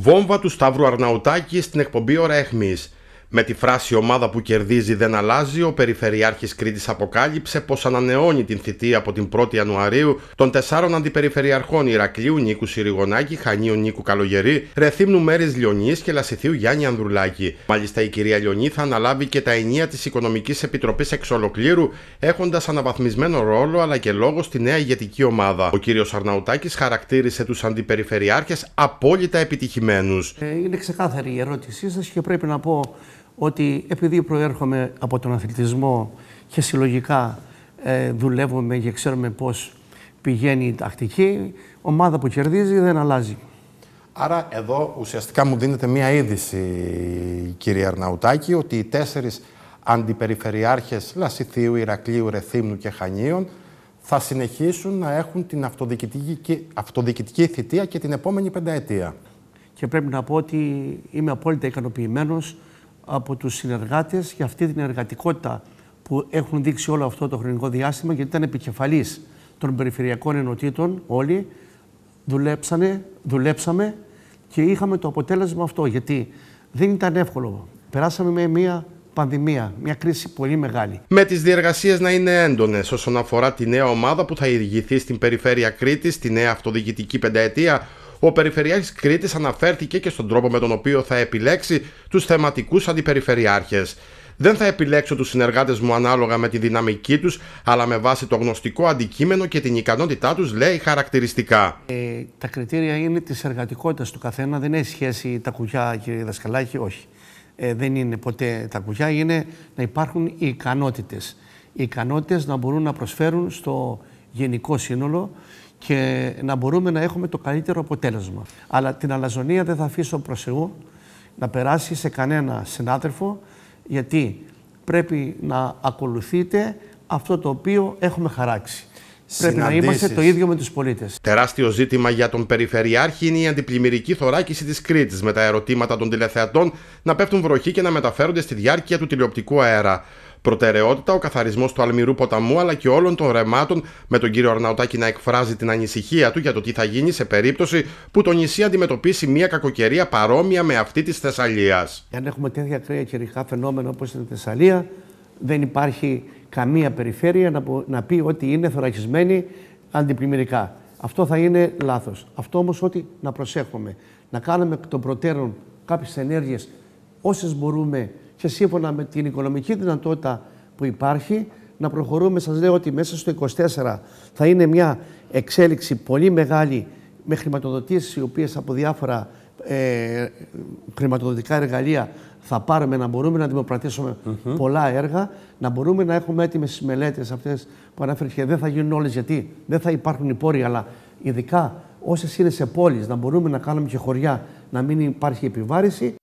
Βόμβα του Σταύρου Αρναουτάκη στην εκπομπή Ώρα Αιχμής. Με τη φράση «ομάδα που κερδίζει δεν αλλάζει», ο Περιφερειάρχης Κρήτης αποκάλυψε πως ανανεώνει την θητεία από την 1η Ιανουαρίου των 4 αντιπεριφερειαρχών Ηρακλείου Νίκου Συριγωνάκη, Χανίων Νίκου Καλογερή, Ρεθύμνου Μέρης Λιονής και Λασιθίου Γιάννη Ανδρουλάκη. Μάλιστα, η κυρία Λιονή θα αναλάβει και τα ενία της Οικονομικής Επιτροπής εξ ολοκλήρου, έχοντας αναβαθμισμένο ρόλο αλλά και λόγο στη νέα ηγετική ομάδα. Ο κύριος Αρναουτάκης χαρακτήρισε τους αντιπεριφερειάρχες απόλυτα επιτυχημένους. Είναι ξεκάθαρη η ερώτησή σας και πρέπει να πω ότι επειδή προέρχομαι από τον αθλητισμό και συλλογικά δουλεύουμε και ξέρουμε πώς πηγαίνει η τακτική, ομάδα που κερδίζει δεν αλλάζει. Άρα εδώ ουσιαστικά μου δίνεται μία είδηση, κύριε Αρναουτάκη, ότι οι 4 αντιπεριφερειάρχες Λασιθίου, Ηρακλείου, Ρεθύμνου και Χανίων θα συνεχίσουν να έχουν την αυτοδιοικητική θητεία και την επόμενη πενταετία. Και πρέπει να πω ότι είμαι απόλυτα ικανοποιημένος από τους συνεργάτες για αυτή την εργατικότητα που έχουν δείξει όλο αυτό το χρονικό διάστημα, γιατί ήταν επικεφαλής των περιφερειακών ενωτήτων όλοι, δουλέψαμε και είχαμε το αποτέλεσμα αυτό, γιατί δεν ήταν εύκολο. Περάσαμε με μια πανδημία, μια κρίση πολύ μεγάλη. Με τις διεργασίες να είναι έντονες όσον αφορά τη νέα ομάδα που θα ηγηθεί στην περιφέρεια Κρήτης, τη νέα αυτοδιοικητική πενταετία, ο Περιφερειάρχης Κρήτης αναφέρθηκε και στον τρόπο με τον οποίο θα επιλέξει τους θεματικούς αντιπεριφερειάρχες. «Δεν θα επιλέξω τους συνεργάτες μου ανάλογα με τη δυναμική τους, αλλά με βάση το γνωστικό αντικείμενο και την ικανότητά τους», λέει χαρακτηριστικά. Τα κριτήρια είναι της εργατικότητας του καθένα, δεν έχει σχέση τα κουκιά, κύριε Δασκαλάκη, όχι. Δεν είναι ποτέ τα κουκιά, είναι να υπάρχουν οι ικανότητες. Οι ικανότητες να μπορούν να προσφέρουν στο γενικό σύνολο και να μπορούμε να έχουμε το καλύτερο αποτέλεσμα. Αλλά την αλαζονία δεν θα αφήσω προς Θεού να περάσει σε κανένα συνάδελφο, γιατί πρέπει να ακολουθείτε αυτό το οποίο έχουμε χαράξει. Πρέπει να είμαστε το ίδιο με τους πολίτες. Τεράστιο ζήτημα για τον Περιφερειάρχη είναι η αντιπλημμυρική θωράκιση της Κρήτης, με τα ερωτήματα των τηλεθεατών να πέφτουν βροχή και να μεταφέρονται στη διάρκεια του τηλεοπτικού αέρα. Προτεραιότητα ο καθαρισμός του Αλμυρού ποταμού αλλά και όλων των ρεμάτων, με τον κύριο Αρναουτάκη να εκφράζει την ανησυχία του για το τι θα γίνει σε περίπτωση που το νησί αντιμετωπίσει μια κακοκαιρία παρόμοια με αυτή της Θεσσαλίας. Αν έχουμε τέτοια ακραία καιρικά φαινόμενα όπως είναι η Θεσσαλία, δεν υπάρχει καμία περιφέρεια να πει ότι είναι θωρακισμένη αντιπλημμυρικά. Αυτό θα είναι λάθος. Αυτό όμως ότι να προσέχουμε, να κάνουμε εκ των προτέρων κάποιες ενέργειες όσες μπορούμε και σύμφωνα με την οικονομική δυνατότητα που υπάρχει, να προχωρούμε. Σας λέω ότι μέσα στο 24 θα είναι μια εξέλιξη πολύ μεγάλη με χρηματοδοτήσεις οι οποίες από διάφορα χρηματοδοτικά εργαλεία θα πάρουμε, να μπορούμε να δημοπρατήσουμε πολλά έργα, να μπορούμε να έχουμε έτοιμες τις μελέτες αυτές που ανέφερε, και δεν θα γίνουν όλες γιατί δεν θα υπάρχουν οι πόροι, αλλά ειδικά όσες είναι σε πόλεις, να μπορούμε να κάνουμε και χωριά, να μην υπάρχει επιβάρηση.